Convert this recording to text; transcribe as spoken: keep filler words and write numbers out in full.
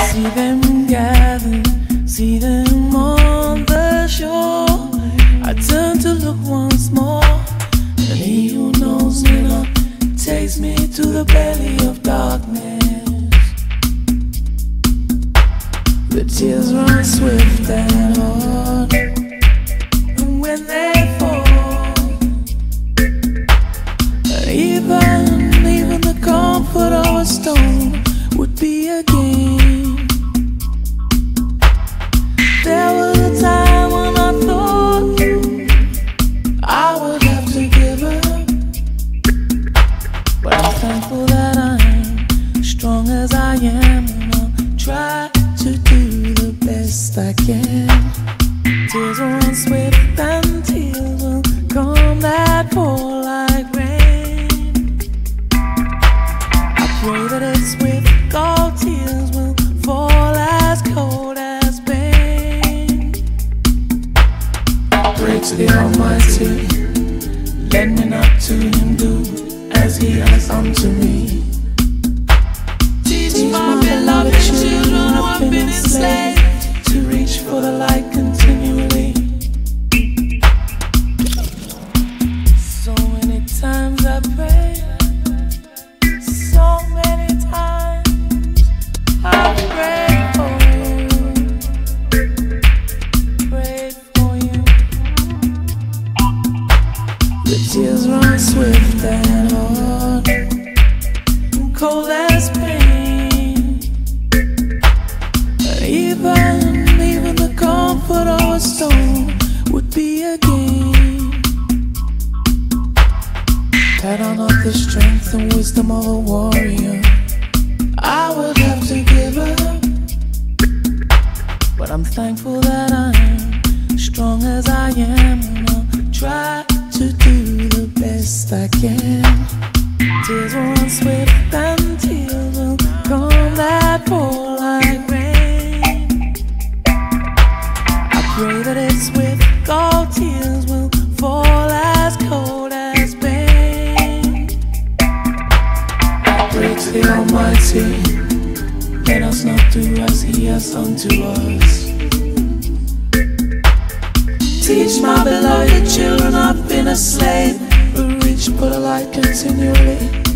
See them gather, see them on the shore. I turn to look once more, and he who knows me not takes me to the belly of darkness. The tears run swift and hard, and when they fall, even, even the comfort of a stone would be a gain. There was a time when I thought I would have to give up, but I'm thankful that I'm strong as I am, and I'll try to do the best I can. Tears will run swift and tears will come that fall like rain. I pray that it's with gold, tears will fall as cold as pain. I pray to the Almighty, let me not to him do as he has done to me. Teach my beloved children who have been enslaved to reach for the light continually. So many times I pray, so many times I prayed for you, prayed for you. The tears run swift and hard, and cold as pain. Even, even the comfort of a stone would be a gain. Had I not the strength and wisdom of a warrior, I would have to give up, but I'm thankful that I'm strong as I am, and I'll try to do the best I can. Tears will run swift and tears will come that fall like rain. I pray that it's with gold, tears will fall as cold as pain. I pray to the Almighty, let us not do as he has done to us. Teach my beloved children I've been a slave, who reach for the light continually.